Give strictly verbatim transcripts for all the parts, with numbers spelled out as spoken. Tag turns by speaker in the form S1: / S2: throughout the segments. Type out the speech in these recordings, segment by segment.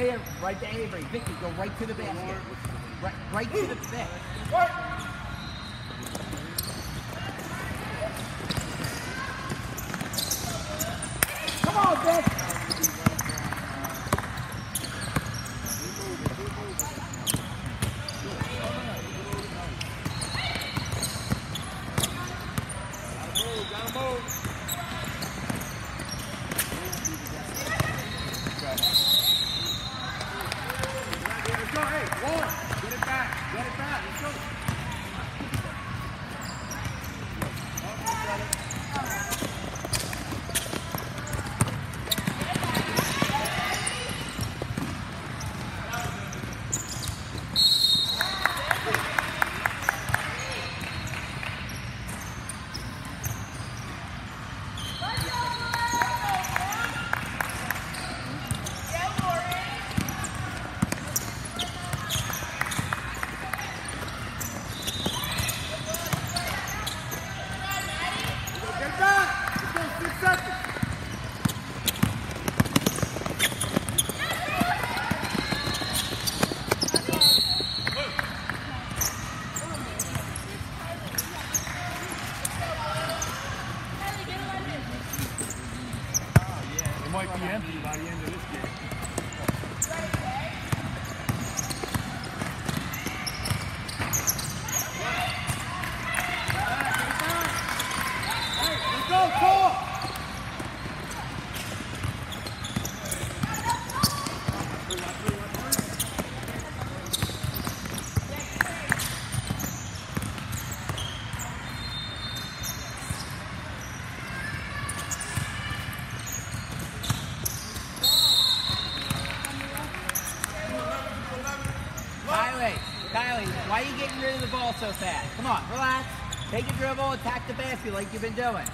S1: there, right to Avery. Vicky, go right to the basket. Right, right to the basket. Come on, Vic.
S2: Might be empty by the end of this game. Let's go, Cole!
S1: Kylie, why are you getting rid of the ball so fast? Come on, relax. Take a dribble, attack the basket like you've been doing.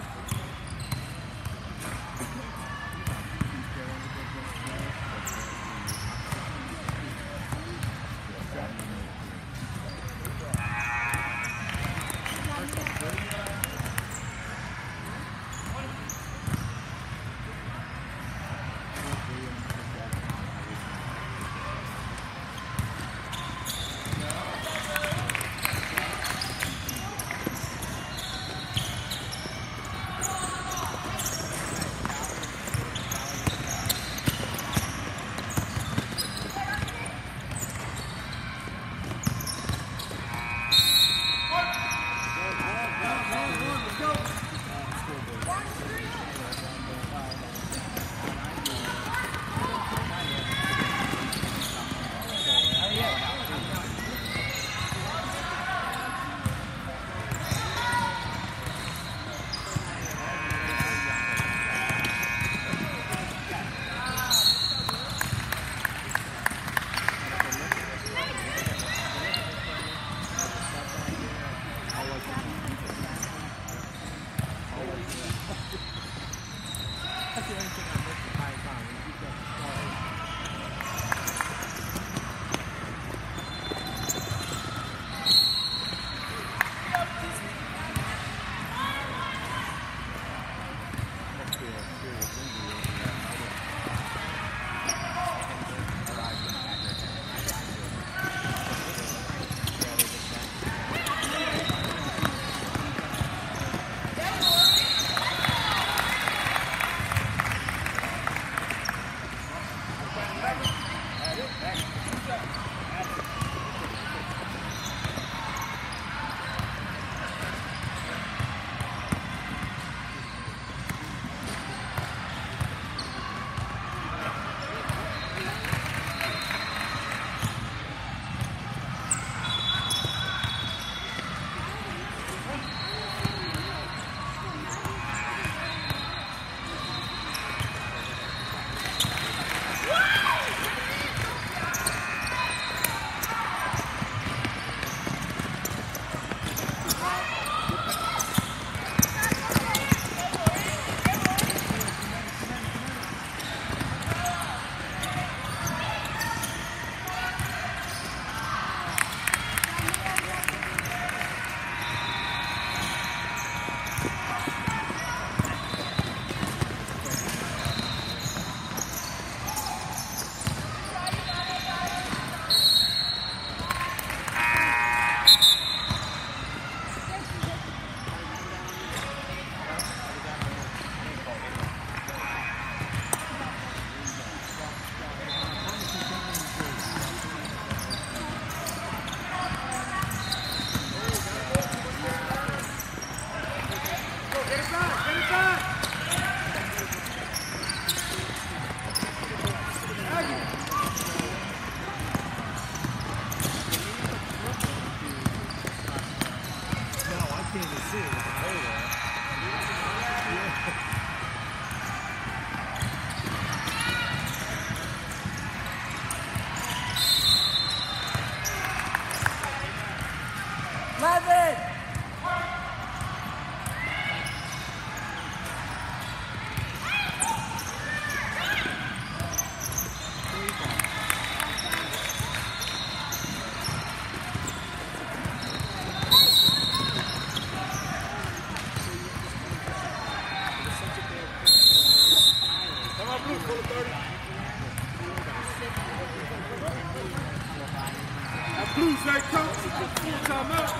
S2: That blue side coach. Full time out.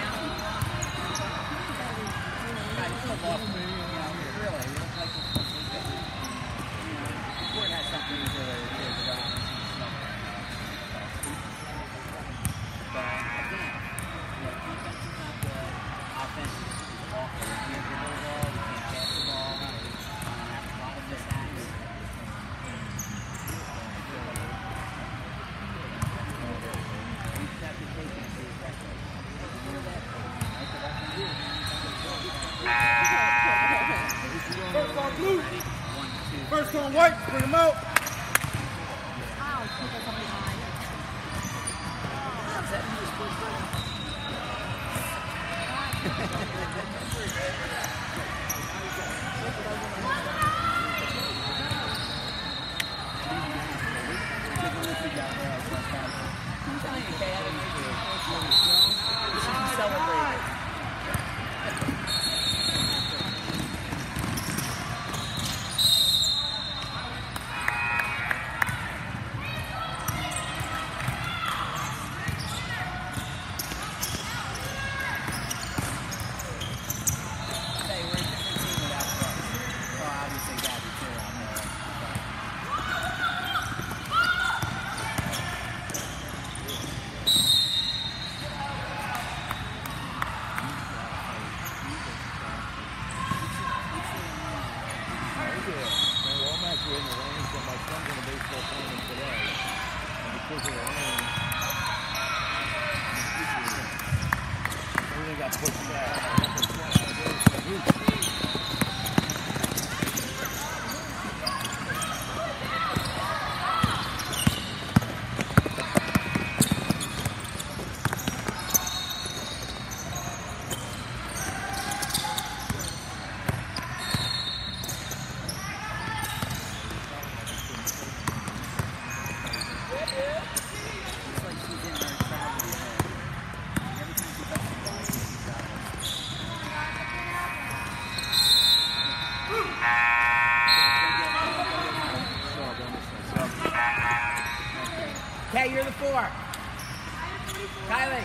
S2: First on blue. First on white. Bring them out.
S1: Okay, you're the four. Kylie.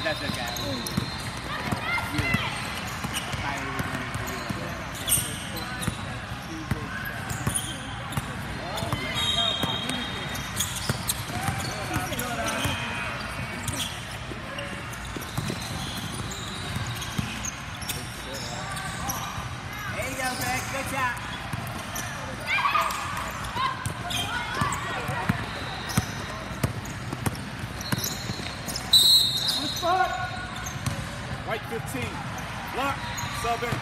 S1: That's okay. There you go, Greg. Good shot.
S2: White fifteen. Lock. Sub in.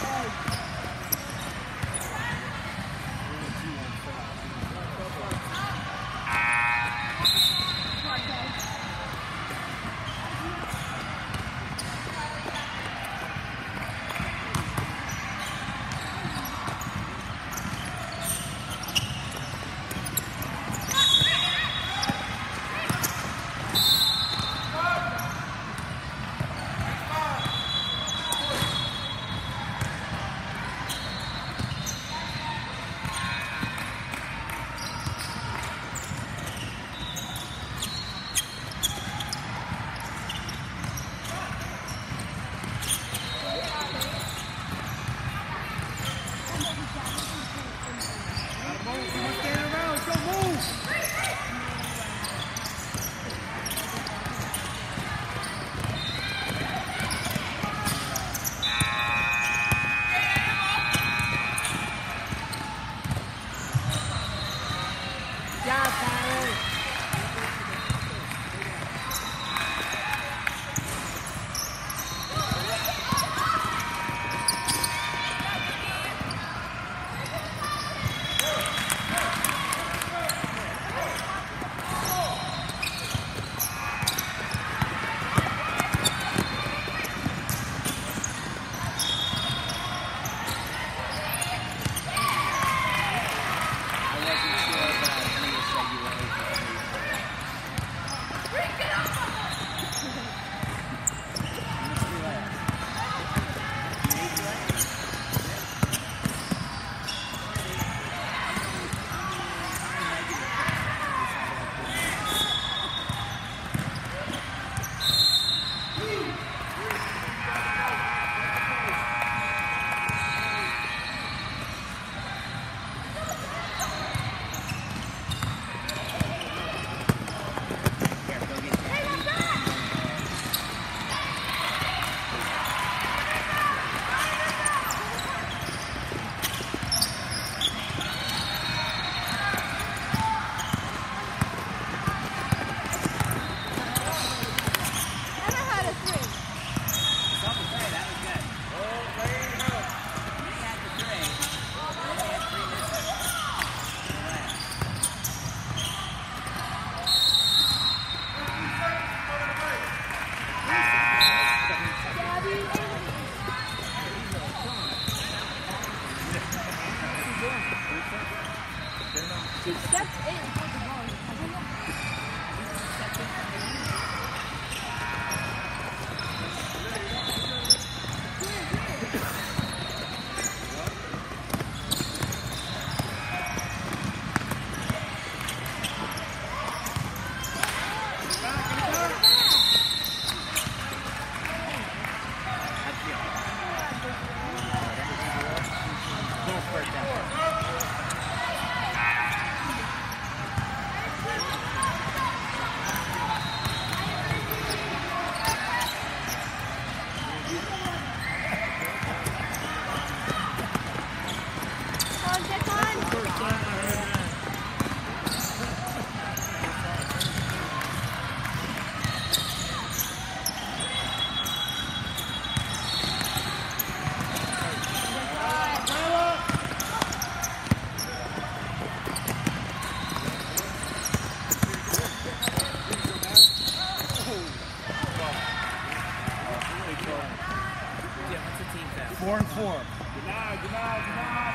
S1: Four and four.
S2: Denied, denied,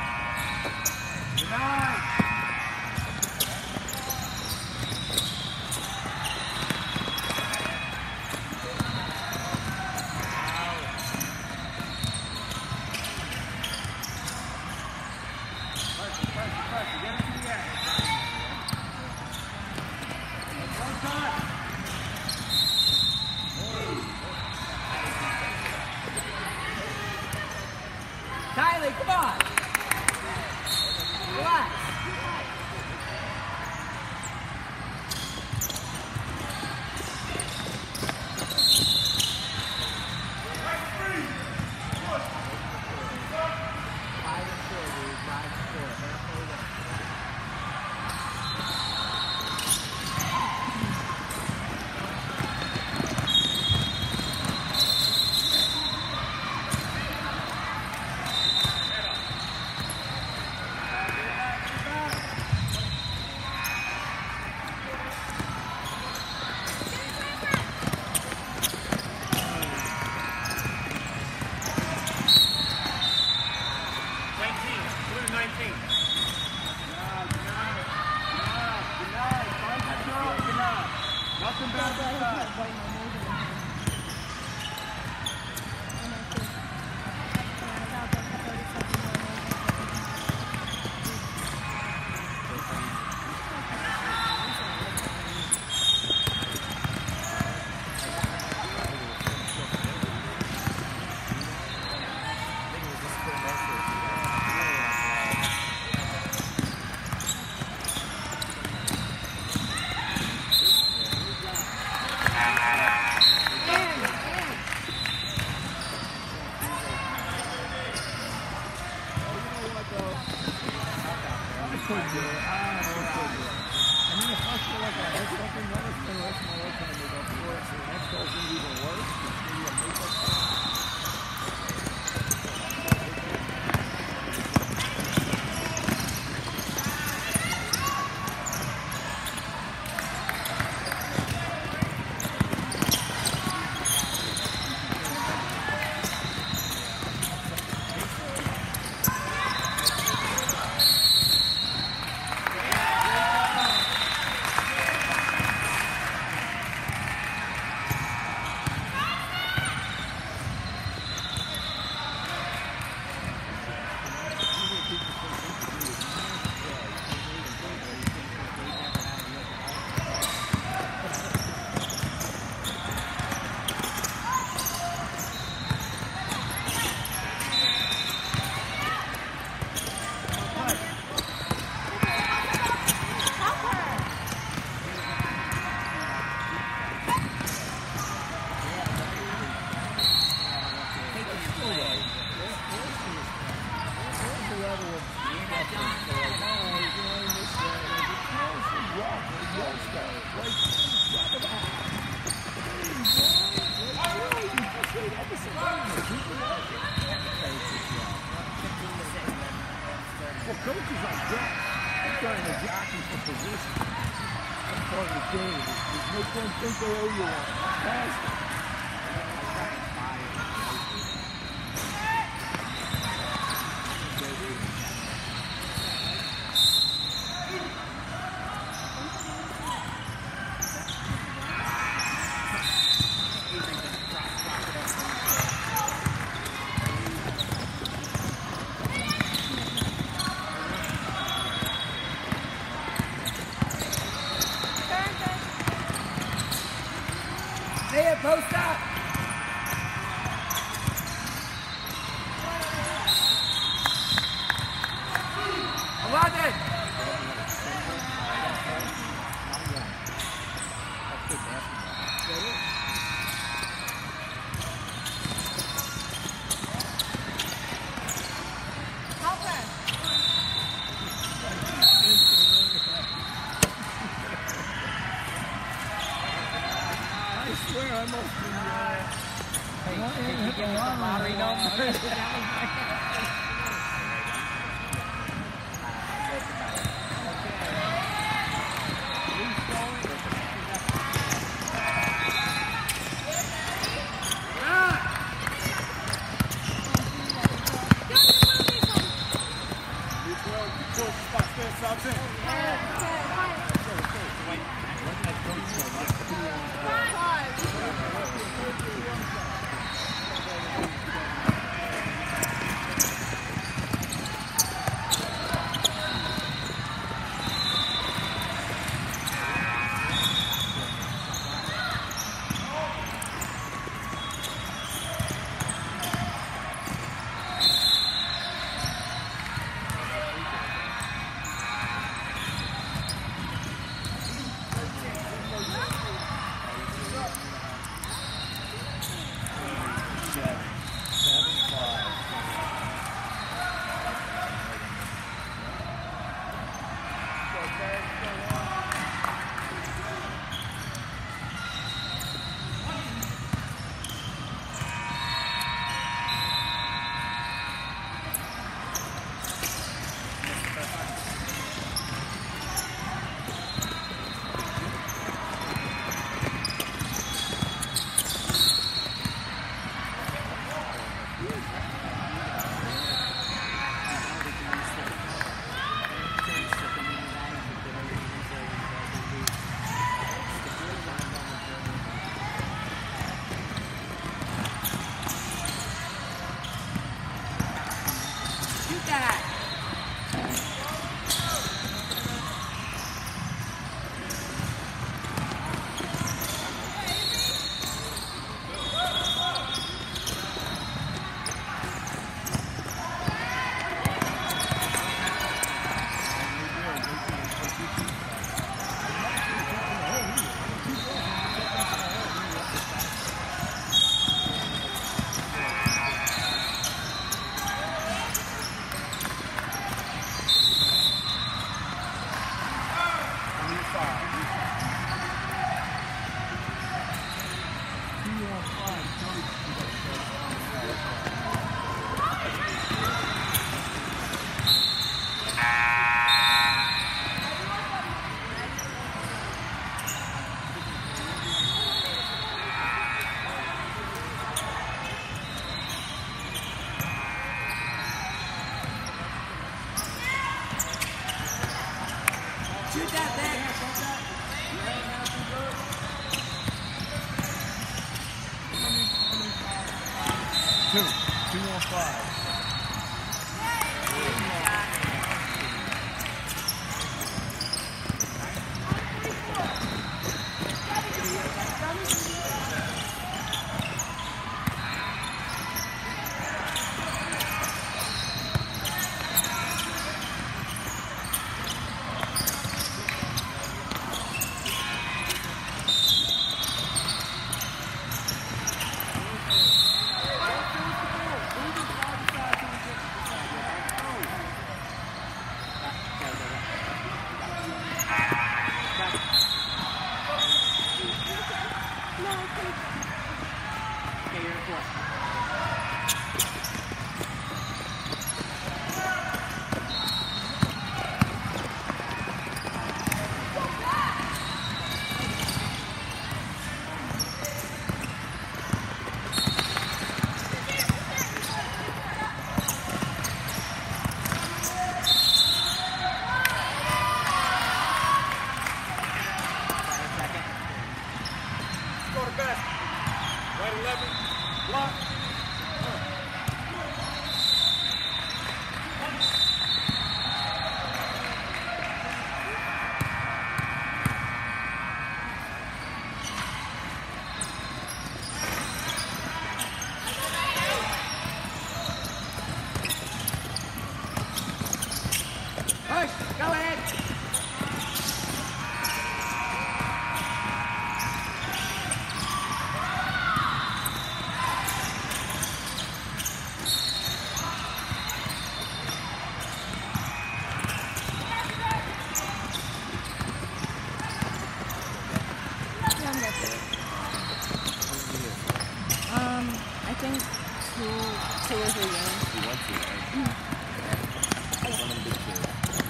S2: denied. Denied. Pressure, pressure, pressure. Get into the act. One time. part of the game. Just make them think they owe you one. Pass it.
S1: Post up! Eleven!
S2: I swear I must be, uh...
S1: Hey, did you give me some lottery numbers? Shoot that back.
S2: Two. Two on five. Block.
S1: Push, go ahead.
S3: Um, I think two, two or three games.
S4: You want to, right? One of them big kids.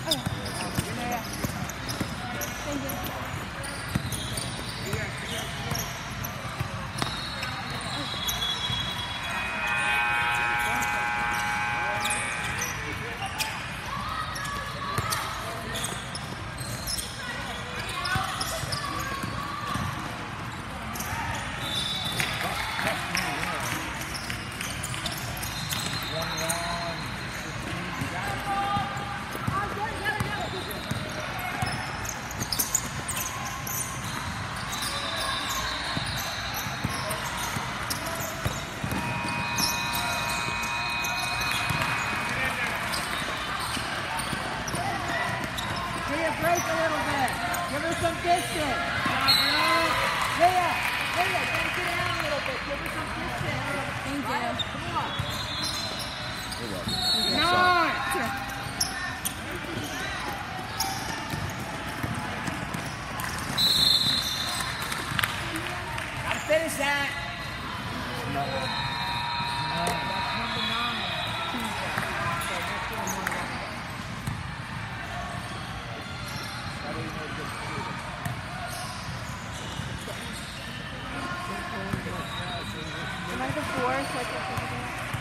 S3: Thank you.
S1: Leah, break a little bit. Give her some distance. Leah, Leah, gotta get out a little bit. Give her some distance.
S3: Thank you.
S1: Come on.
S4: You're welcome.
S2: Nine.
S1: Gotta finish that.
S3: Am I the fourth? Like, what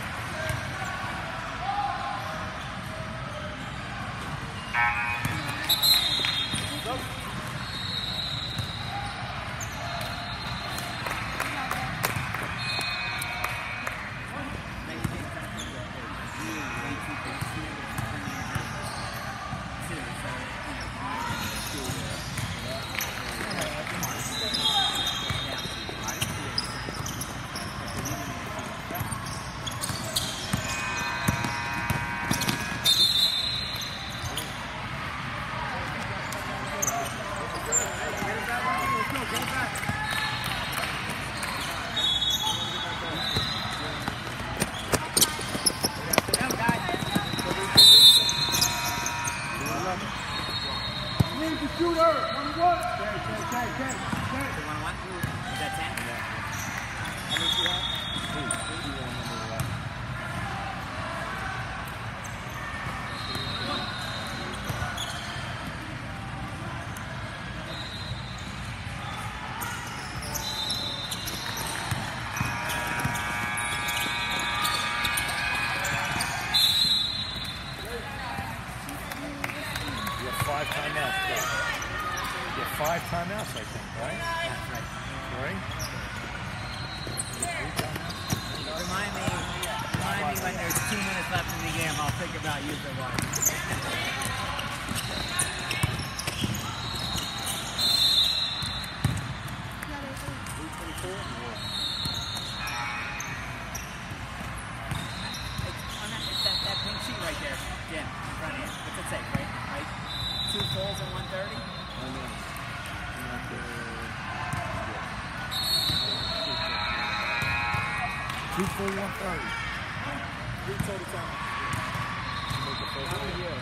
S2: Need to shoot her. One, one. Okay, okay, okay, okay. Okay.
S1: One, one. Is that ten?
S4: How many do you have? Two. Two. You want number eleven. You have five timeouts left. You have five timeouts, I think, right?
S1: That's right.
S4: Right?
S1: Remind me, remind me when there's two minutes left in the game. I'll think about using one. It's on that, it's that, that pink sheet right there, Jim, in front of you. What's it say, right? Right? Two fulls and one thirty?
S4: I know. Not the... Two full, one thirty.
S2: Three total time.
S4: Make the first one. Yeah.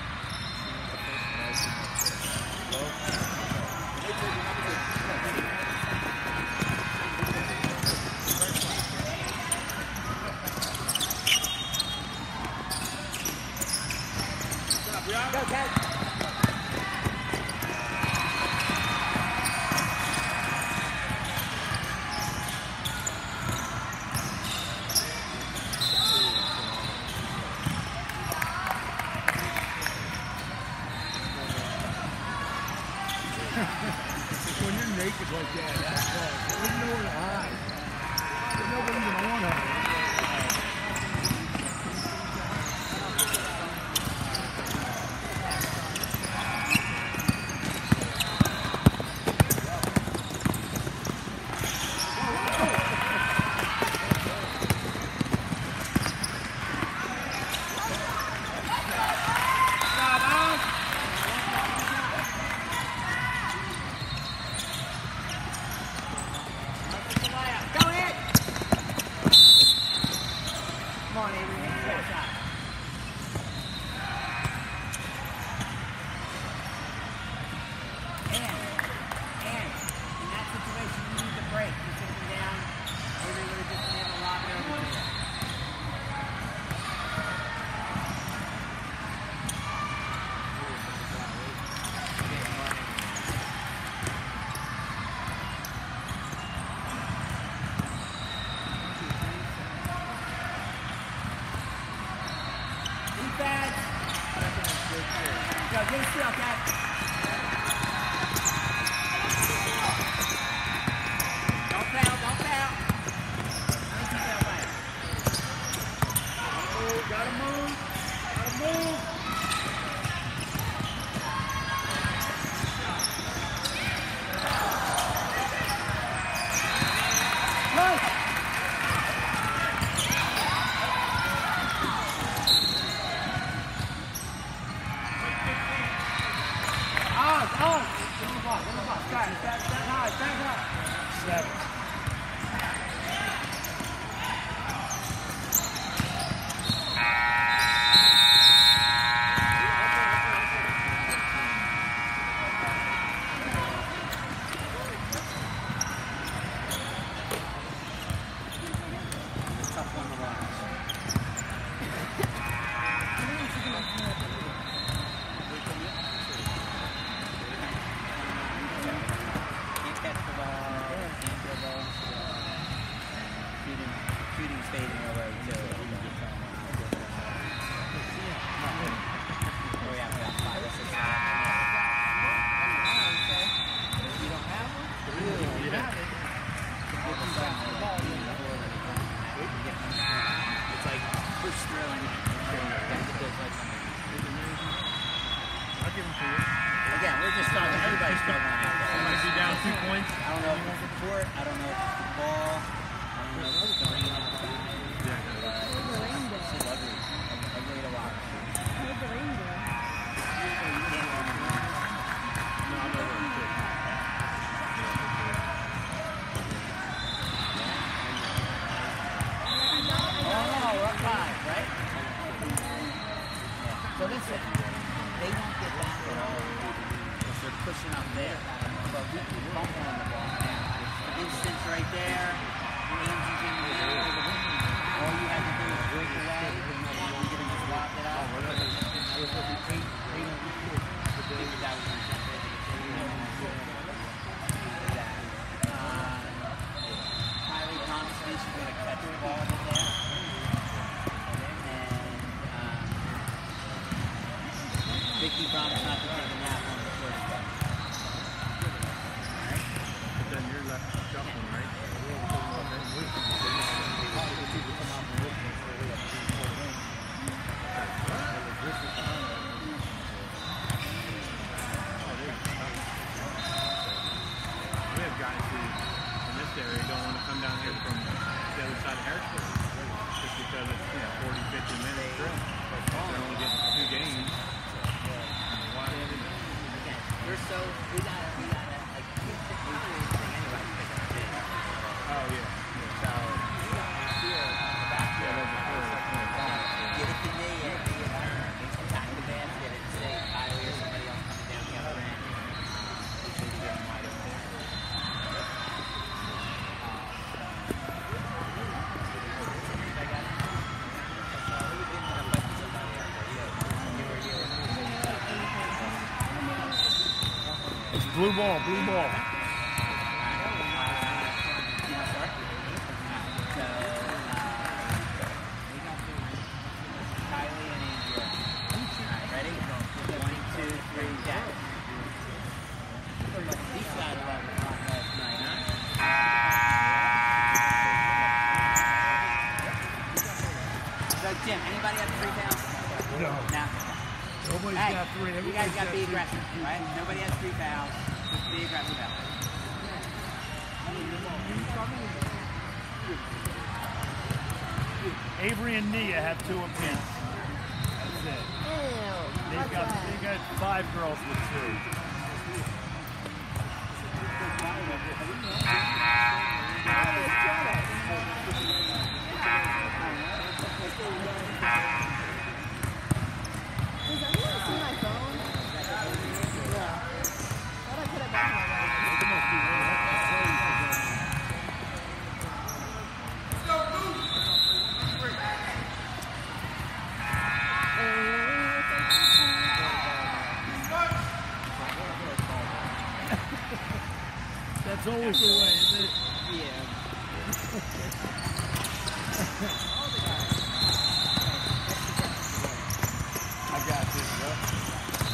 S1: Go, Ted.
S2: When you're naked like that.
S1: Go, get a steal, Cat. Don't foul, don't foul. Let me keep that away.
S2: Gotta move, gotta move.
S4: Seven.
S1: Tough one to watch. Can't catch the ball, can't throw the ball. Shooting, shooting's fading away too. Oh yeah, we got five or six. You don't have one? You have it. All of a sudden, the ball is it's like push through and
S4: I'll give them to you.
S1: again, we're just struggling. Everybody's struggling out there.
S4: Somebody be down two points.
S1: I don't know if it's the court. I don't know if it's the ball. I don't know if it's the rain outside. It's just ugly. Ugly to watch.
S3: Where'd the rain go?
S4: No, I'm over it.
S1: Oh no, we're up five, right? Yeah. So listen, they won't get back at all because they're pushing up there. But we keep bumping on the ball now. Instance right there. Andy's in the air. All you have to do is break away. You're going to just lock it up. Uh, Kylie Constantly, she's going to catch the ball in there. And um, Vicky promised not to take a nap on the first one.
S4: But then you're left shuffling, right? We have guys who, in this area, don't want to come down here from the other side of Harrisburg just because it's, you know, forty, fifty minutes trip. They're only getting two games. Why?
S1: Again, we're so, we got we got like, we think anybody's picking up big.
S4: Oh, yeah.
S1: So, we got to feel the back
S4: Yeah,
S1: there.
S4: that's the first.
S1: Get it to me, and me and her. Attack the basket and say Kylie or somebody else coming down the other end. They should be getting wide open.
S4: It's blue ball, blue ball.
S1: Jim, anybody have three fouls?
S4: No.
S1: No.
S4: Nobody's
S1: Hey,
S4: got three.
S1: you
S4: Everybody's
S1: guys got to be
S4: three.
S1: aggressive, right? Nobody has three fouls. Just be aggressive out there.
S4: Avery and Nia have two apiece. That's it. They've got, they got five girls with two.
S3: Does anyone see my phone? Yeah. Thought I put it back in my bag.
S4: That's always the way, isn't it?
S1: Yeah.
S4: I got this, bro.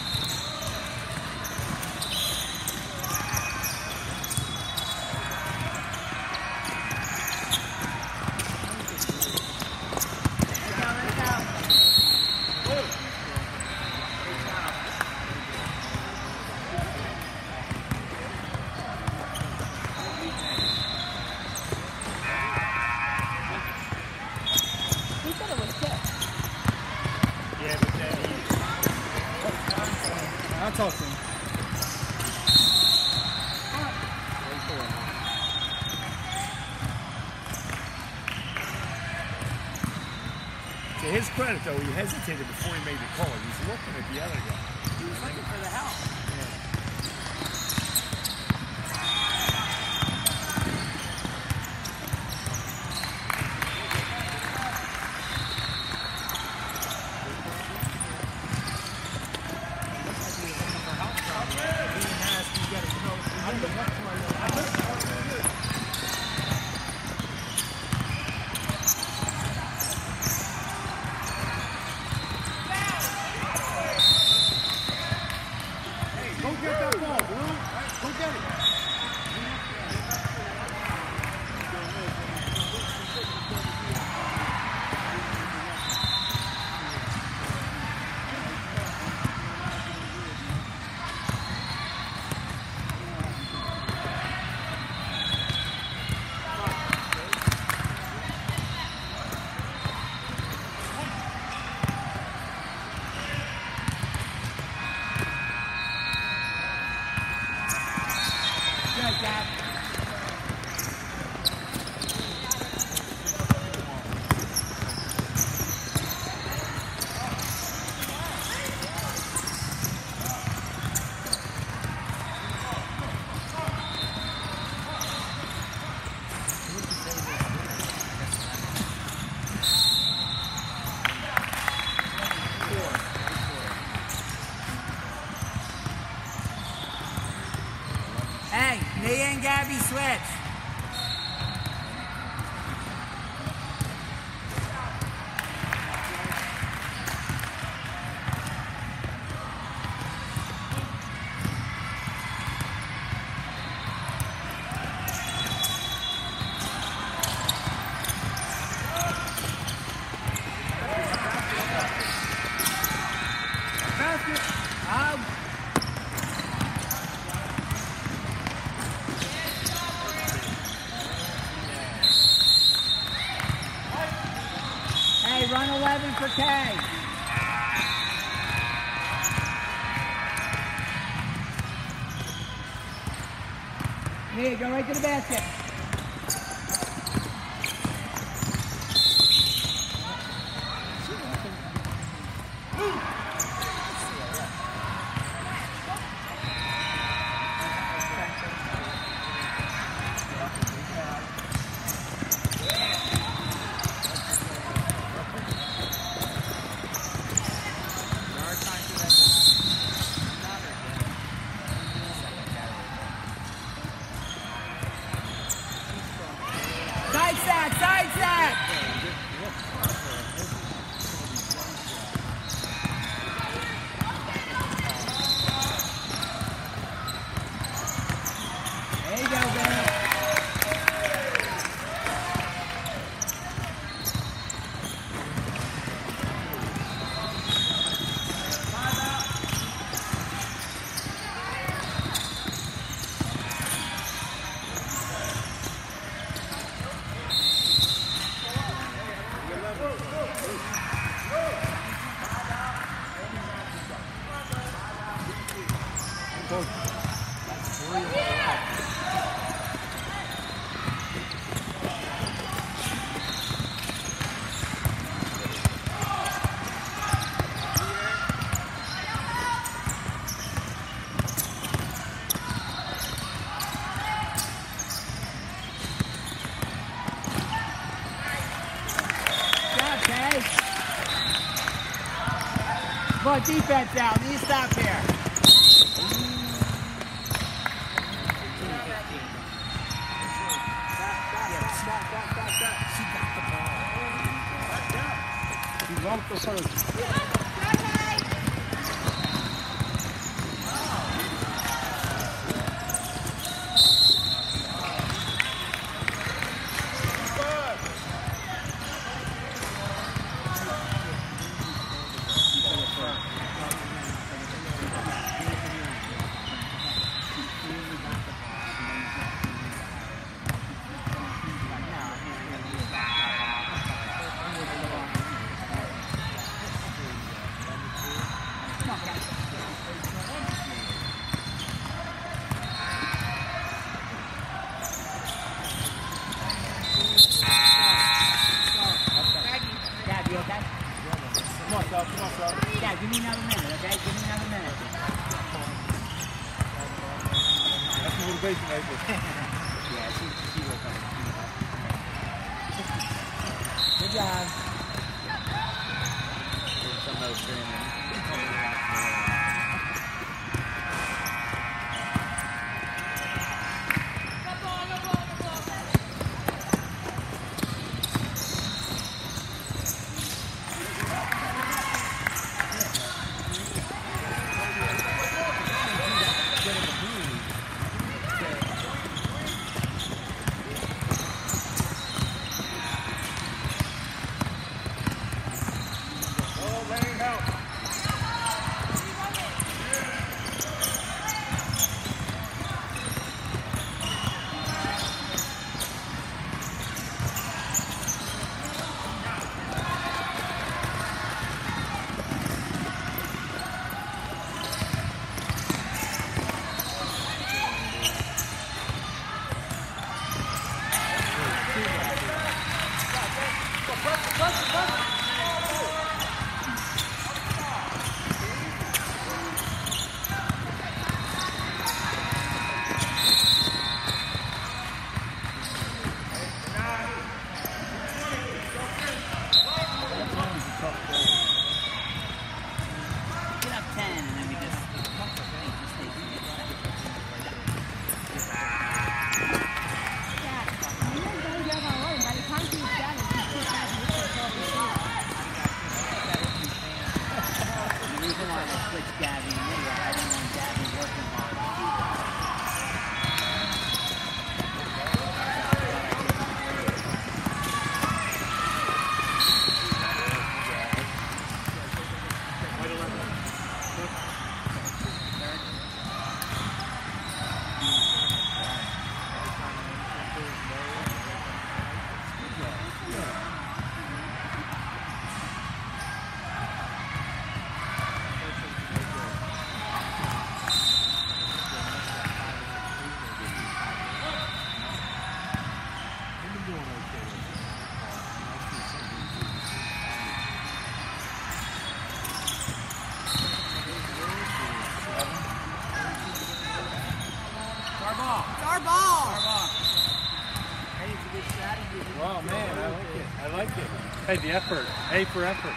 S2: talk to him.
S5: To his credit, though, he hesitated before he made the call. He was looking at the other guy.
S1: He was looking for the help. Hey, Nia and Gabby switch. Run eleven for K. Nia, go right to the basket. Side sack, side sack! There you go, Ben. Come on, defense out. Need to stop here.
S2: He lumped the first.
S5: congratulations, April.
S1: Yeah, she, she worked on it. Good job. There's some other training.
S5: Wow, man, I like it. I like it. Hey, the effort. A for effort.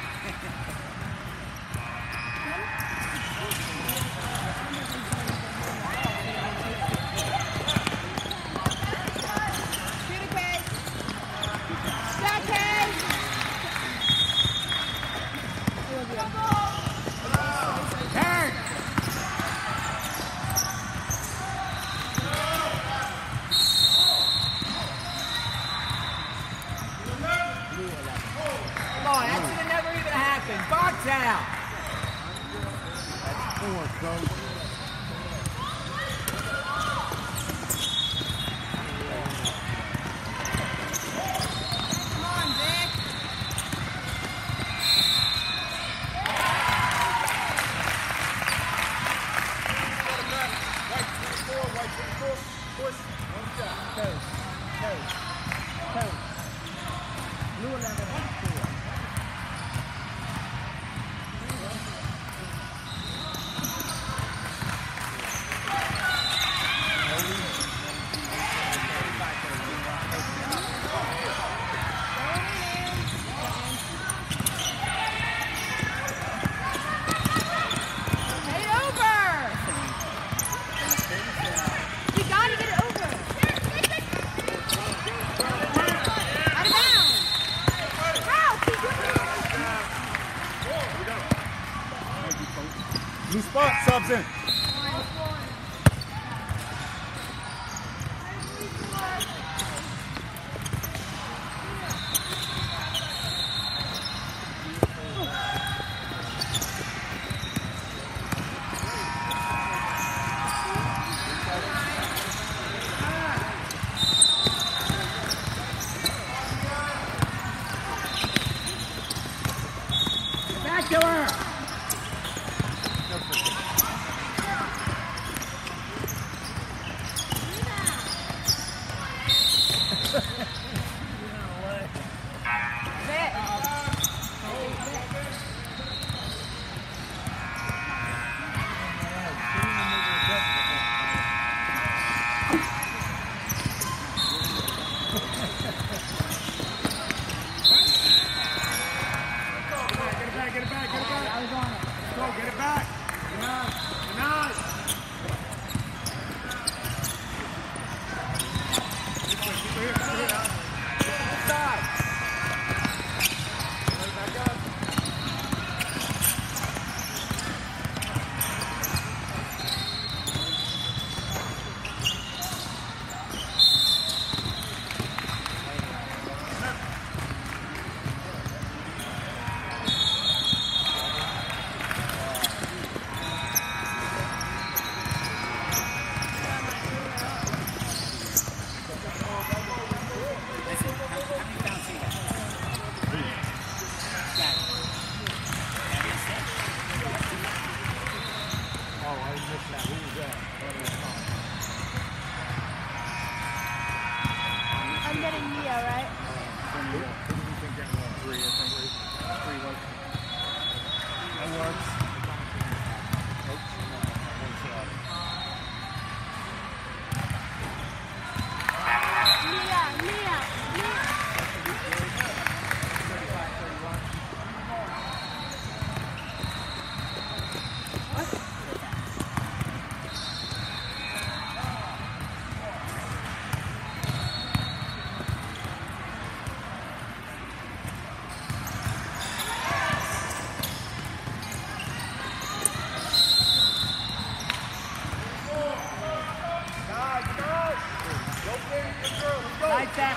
S5: New spot, subs in.
S1: Spectacular!
S3: Sit.
S4: three, I think. Three was.
S5: That works.
S3: Mia, Mia, Mia.
S1: Nice tackle.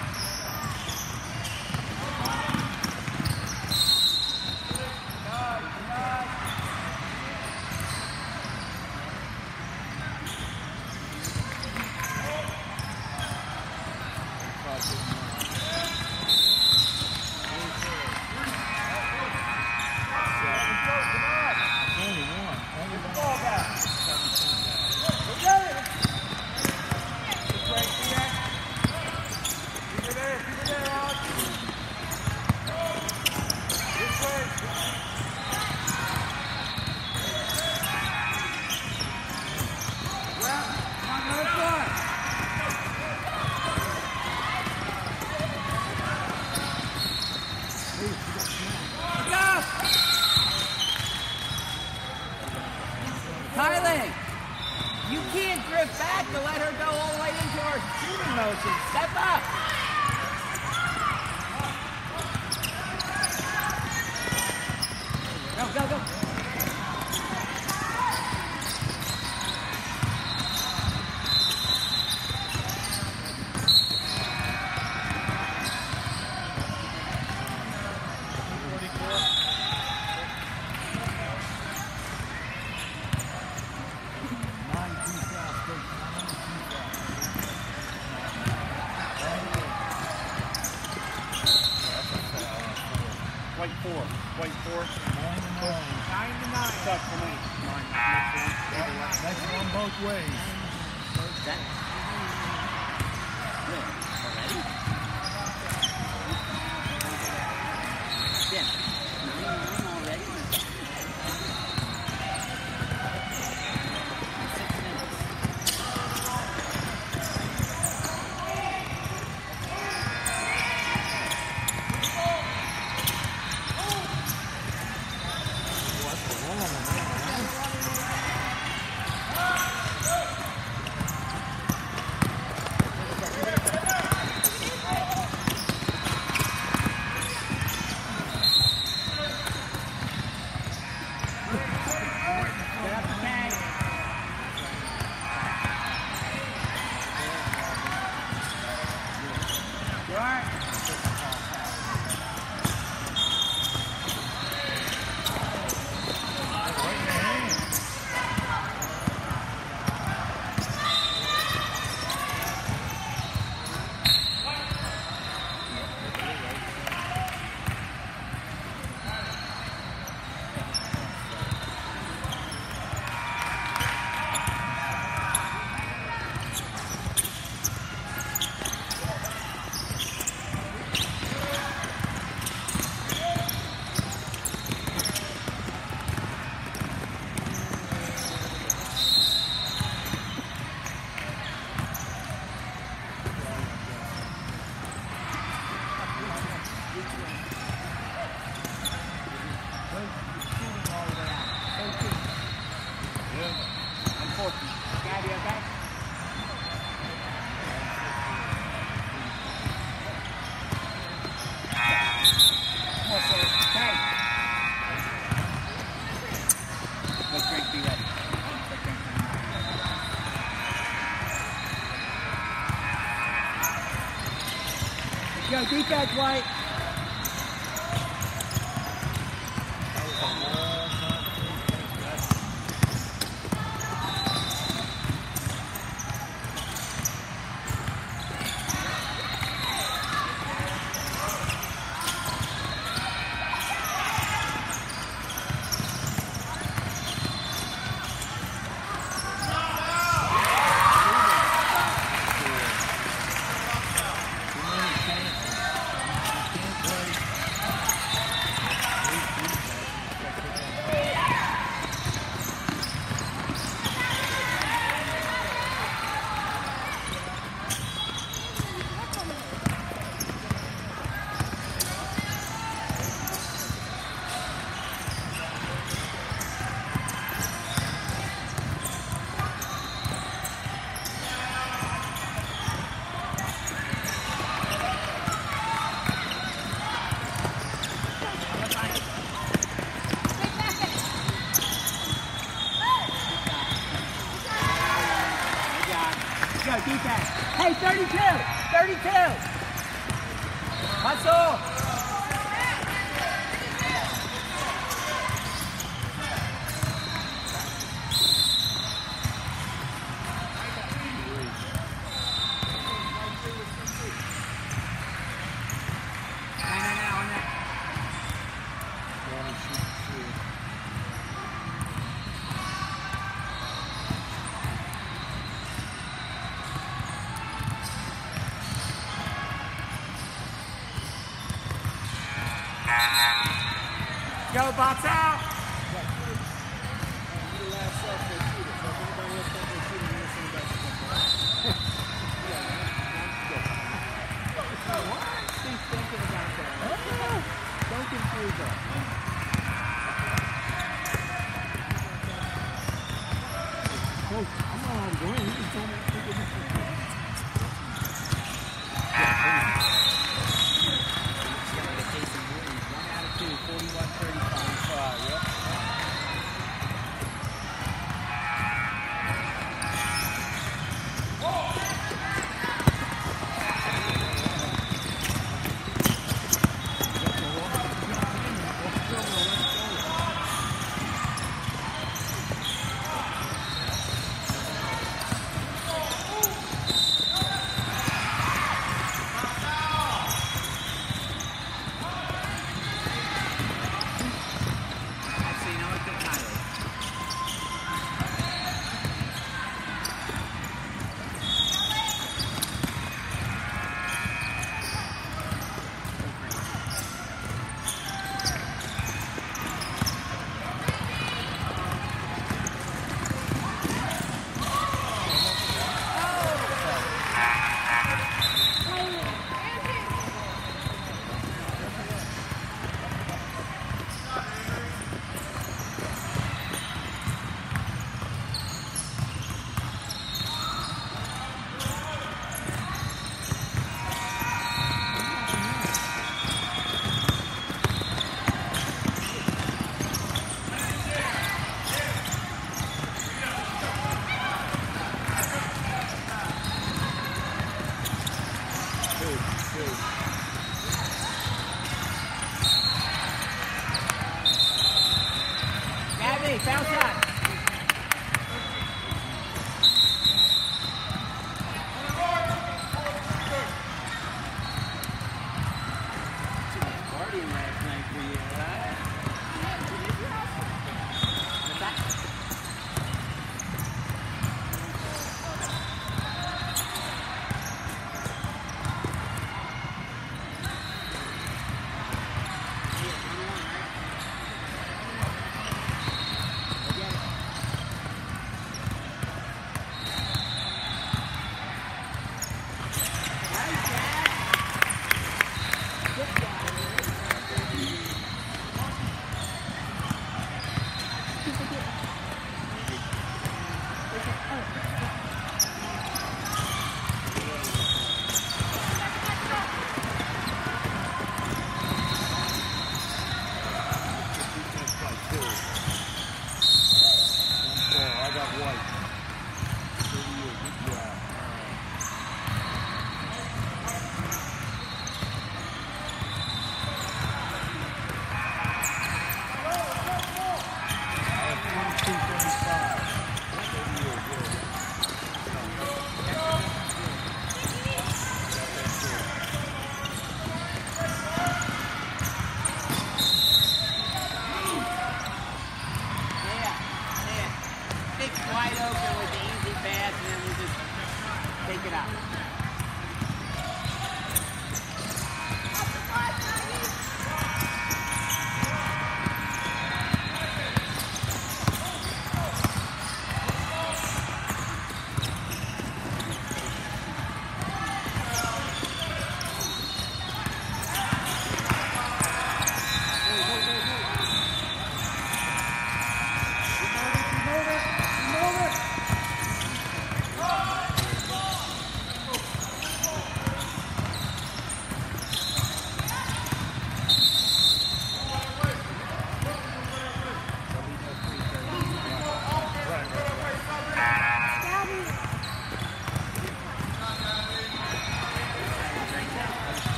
S1: Kylie, you can't drift back to let her go all the way into her shooting motion. Step up. Go, go, go.
S4: White four. White four.
S5: Nine to nine.
S4: Nine to nine. Tough for me. Nine.
S5: That's one both ways.
S1: That, really? Already? Yeah. nine nine already? Six minutes. Get up the tank. Sure. Gabby, okay? Okay. Let's drink, be ready. Let's drink. Go, defense, White.
S5: Okay, thirty-two. thirty-two. Hustle. Go, box out!
S2: Don't confuse her. Coach, I'm not how to go in. He just told me to take it.
S1: Jason Williams, one out of two, forty-one thirty-five.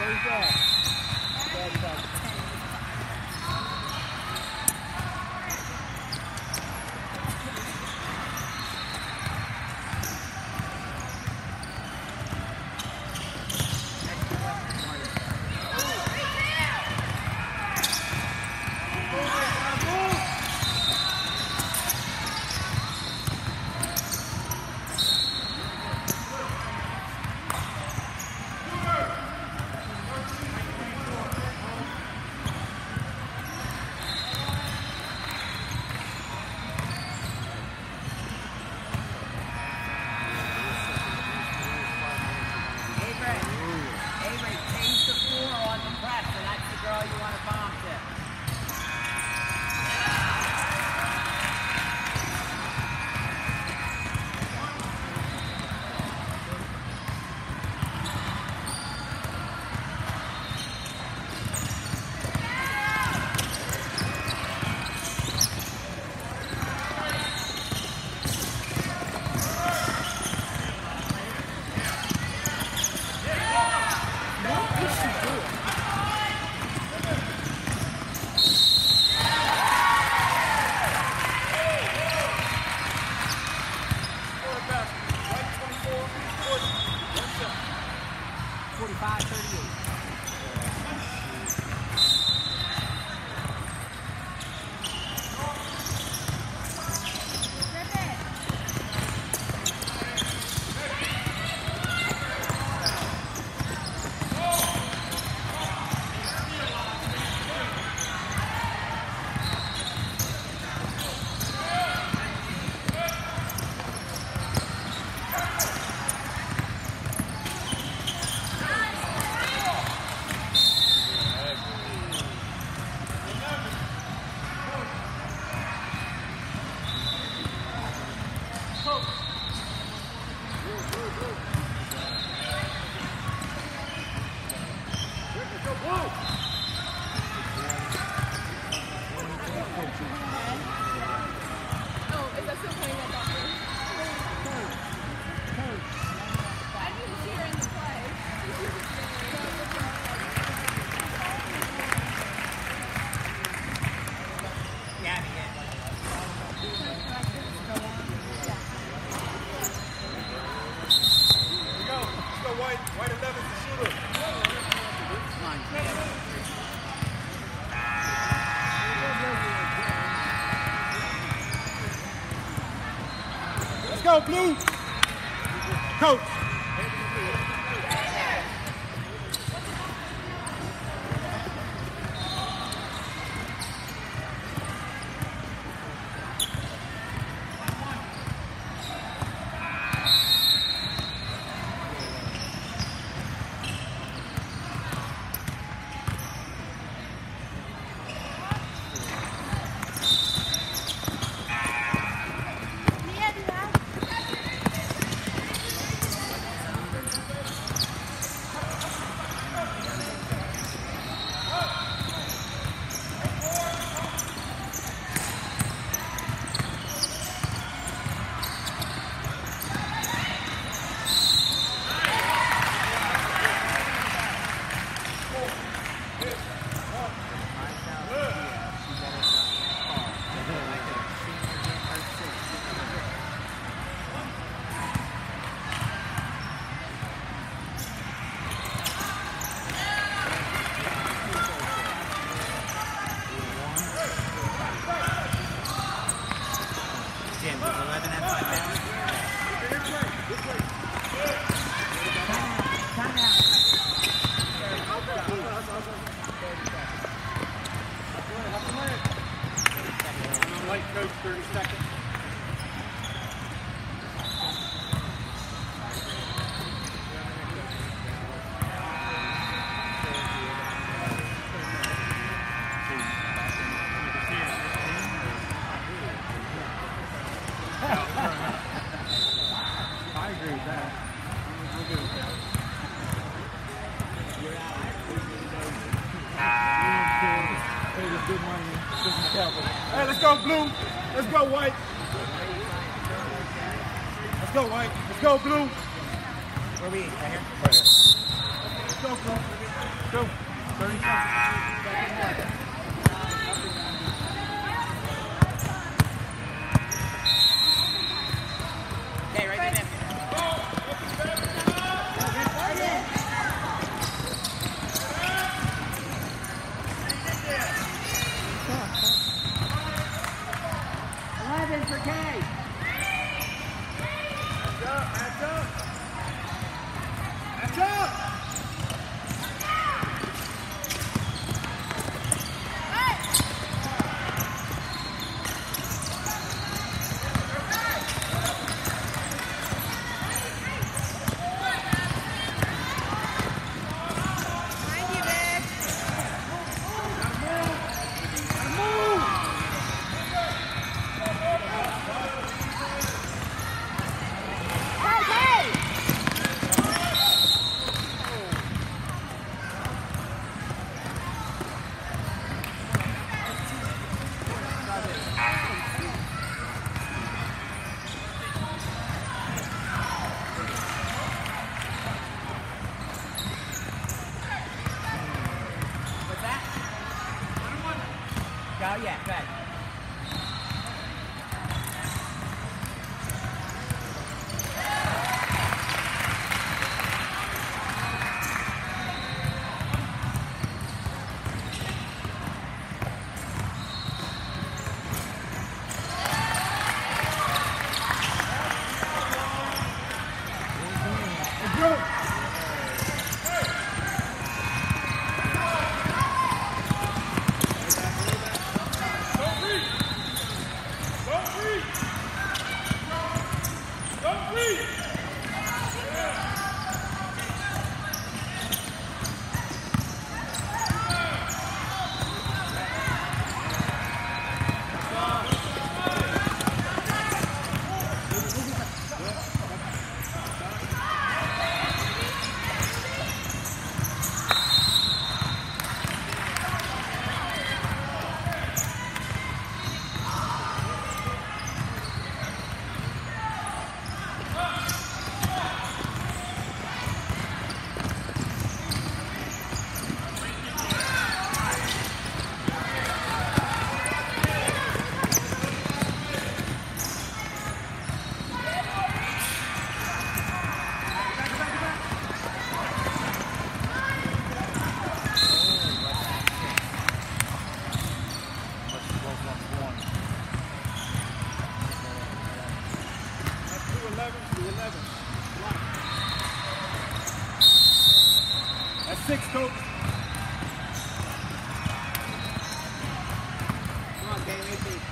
S2: First down. Bad touch.
S1: forty-five thirty-eight.
S2: Let's go, Blue. Coach. Light coach, thirty seconds. I agree with that. I agree with that. Good money. Hey, let's go, Blue. Let's go, White. Let's go, White. Let's go, Blue.
S1: Where are we? Right here?
S2: Let's go, Blue. Let's go. thirty seconds.
S1: Okay, right there. eleven for K.
S2: Match up, match up. Match up.
S1: Oh, yeah, good.
S2: That's six, coach.
S1: Come on, K, repeat.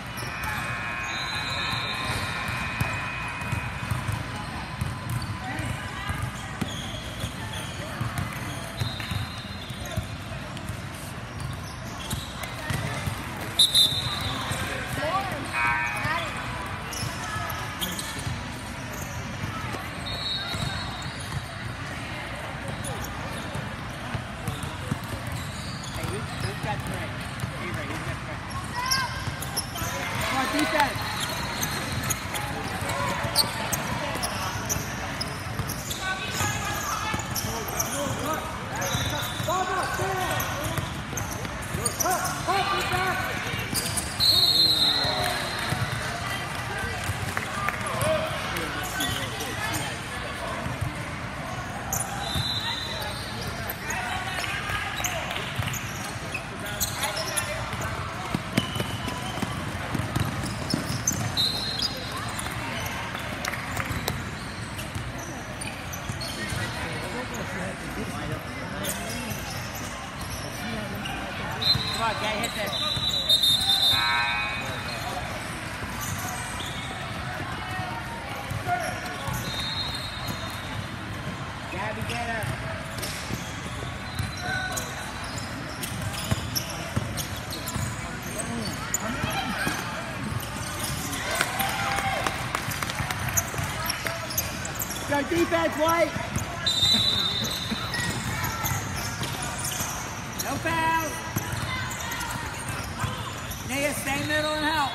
S1: Defense. Come on, guy, hit that. Gabby, get her. Go defense, White. No foul. Nia, stay middle and help.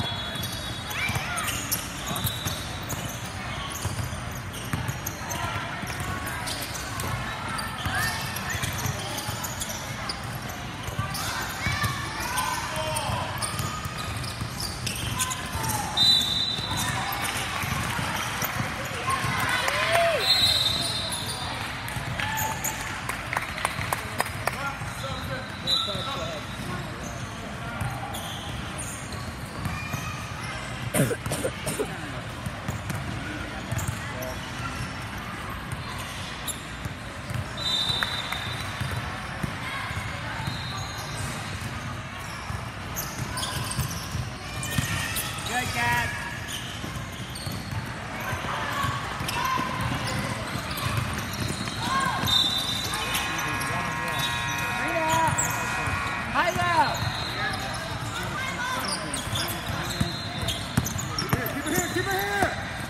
S1: Good, Cat. High out.
S2: Keep it here, keep it here.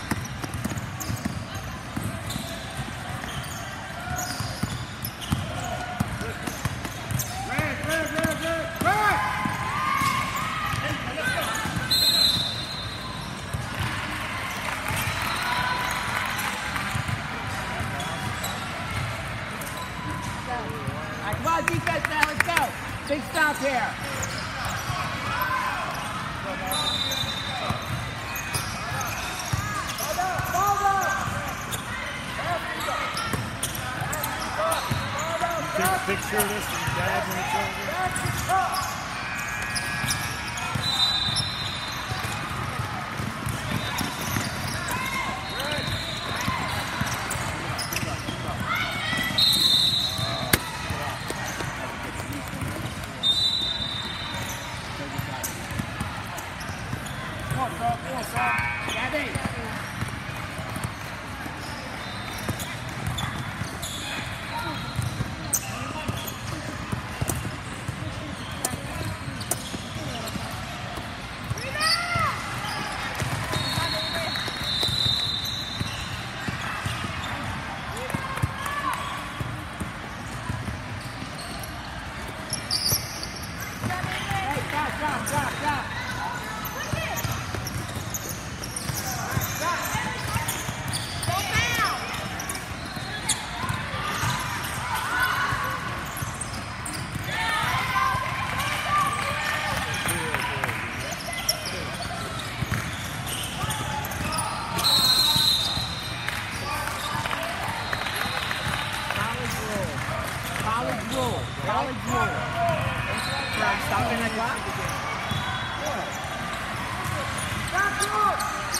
S2: Red, red, red, red, red.
S1: All right, come on, defense now, let's go. Big stop here.
S5: Take a picture of this and dad when it's over.
S2: Come on, son. Come on, son.
S1: Gabby. Hey, drop, drop, drop, drop. College rule. College rule. From stopping the clock.
S2: Back to it.